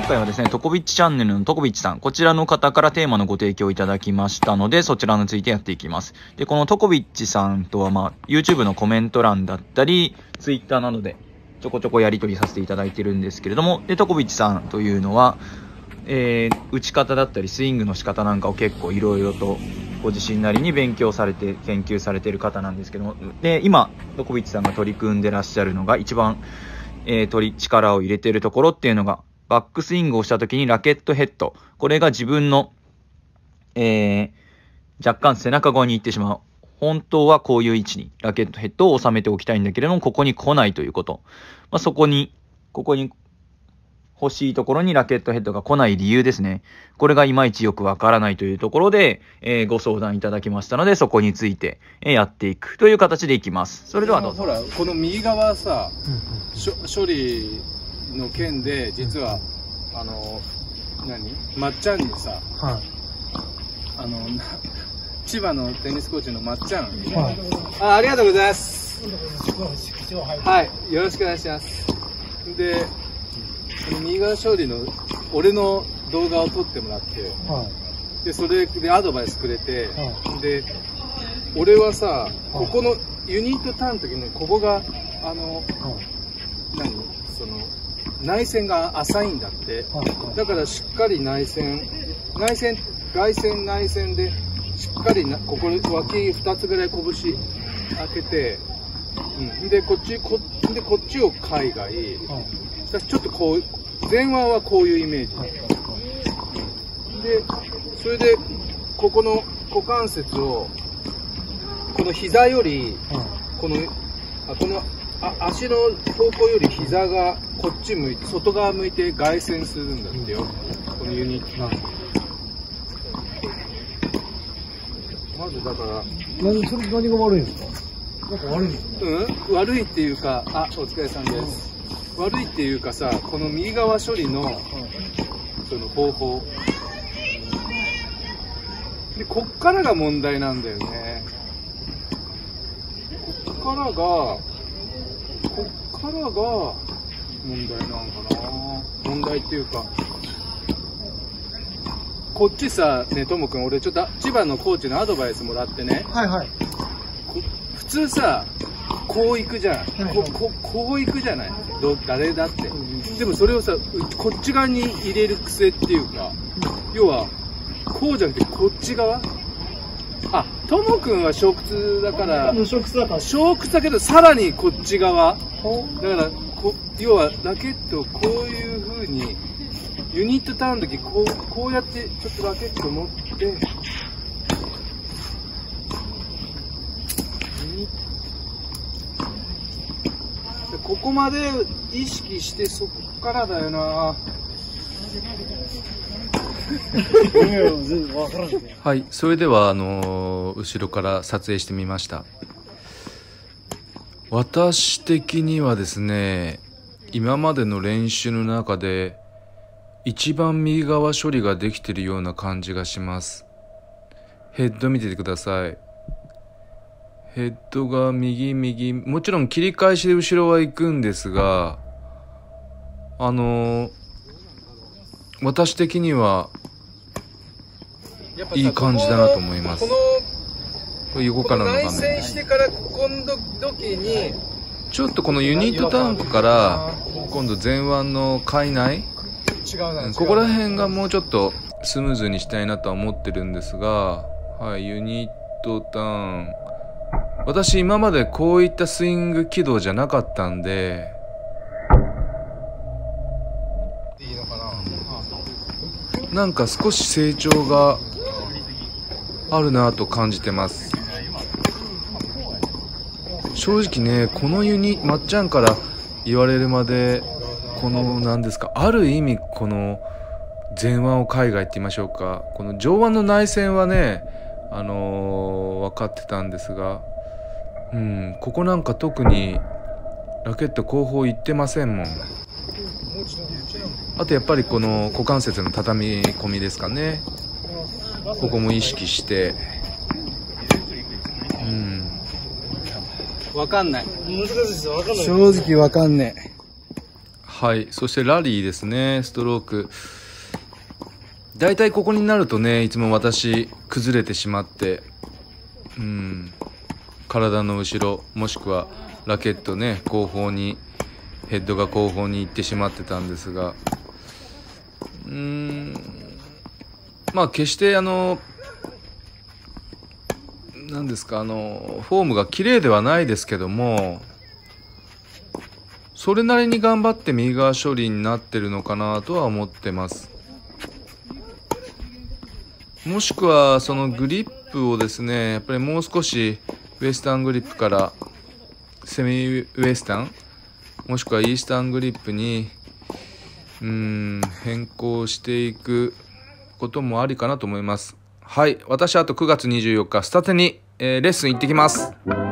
回はですね、トコビッチチャンネルのトコビッチさん、こちらの方からテーマのご提供いただきましたので、そちらについてやっていきます。で、このトコビッチさんとは、YouTube のコメント欄だったり、Twitter などでちょこちょこやり取りさせていただいてるんですけれども、で、トコビッチさんというのは、打ち方だったり、スイングの仕方なんかを結構いろいろとご自身なりに勉強されて、研究されている方なんですけども、で、今、トコビッチさんが取り組んでらっしゃるのが、一番、力を入れているところっていうのが、バックスイングをした時にラケットヘッド。これが自分の、若干背中側に行ってしまう。本当はこういう位置にラケットヘッドを収めておきたいんだけれども、ここに来ないということ。ここに欲しいところにラケットヘッドが来ない理由ですね。これがいまいちよくわからないというところで、ご相談いただきましたので、そこについて、やっていくという形でいきます。それではどうぞ。 ほら、この右側さ、処理の件で、実は、まっちゃんにさ、はい、千葉のテニスコーチのまっちゃん、はい、ありがとうございます。はい、よろしくお願いします。で、右側処理の俺の動画を撮ってもらって、はい、でそれでアドバイスくれて、はい、で俺はさ、ここのユニットターンの時にここが内線が浅いんだって、だからしっかり外線内線でしっかりここ脇2つぐらい拳開けて、でこっちを海外、ちょっとこう前腕はこういうイメージで、それでここの股関節をこの膝よりこの足の方向より膝がこっち向いて外側向いて外旋するんだってよ、このユニット。まずだからそれ何が悪いんですか？なんか悪いんですか？ 悪いっていうか、お疲れさんです。悪いっていうかさ、この右側処理のその方法で、こっからが問題なんだよね。こっからが問題なのかな。問題っていうか、こっちさね、ともくん、俺ちょっと千葉のコーチのアドバイスもらってね、 はいはい、 普通さこう行くじゃん、こう行くじゃない、誰だって。でもそれをさ、こっち側に入れる癖っていうか、要はこうじゃなくてこっち側。ともくんは小屈だから小屈だけど、さらにこっち側だから要はラケットをこういう風にユニットターンの時こうやってちょっとラケット持って、ここまで意識して、そこからだよな。 はい、それでは後ろから撮影してみました。私的にはですね、今までの練習の中で一番右側処理ができているような感じがします。ヘッド見ててください。ヘッドが右、もちろん切り返しで後ろは行くんですが、私的にはいい感じだなと思います。横からの画面。 内旋してから今度時にちょっとこのユニットターンから今度前腕の海内、ここら辺がもうちょっとスムーズにしたいなとは思ってるんですが、はい、ユニットターン、私今までこういったスイング軌道じゃなかったんで、なんか少し成長があるなと感じてます。正直ね、このまっちゃんから言われるまで、この何ですか、ある意味この前腕を海外って言いましょうか、この上腕の内旋はね、分かってたんですが、ここなんか特にラケット後方行ってませんもん。あとやっぱりこの股関節の畳み込みですかね、ここも意識して、 わかんない。難しいですよ、わかんない。正直わかんねえ。 はい。そしてラリーですね、ストローク。だいたいここになるとね、いつも私崩れてしまって、体の後ろもしくはラケットね、後方にヘッドが後方に行ってしまってたんですが、まあ決して何ですか、フォームが綺麗ではないですけども、それなりに頑張って右側処理になってるのかなとは思ってます。もしくはそのグリップをですね、やっぱりもう少しウエスタングリップからセミウエスタンもしくはイースタングリップに変更していくこともありかなと思います。はい、私あと9月24日スタテに、レッスン行ってきます。